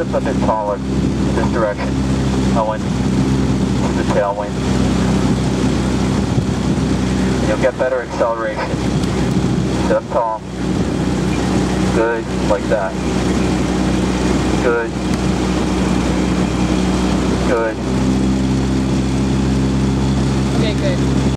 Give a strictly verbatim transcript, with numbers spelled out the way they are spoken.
just a bit taller this direction, Owen, to the tailwind. You'll get better acceleration. Sit up tall. Good, like that. Good. Good.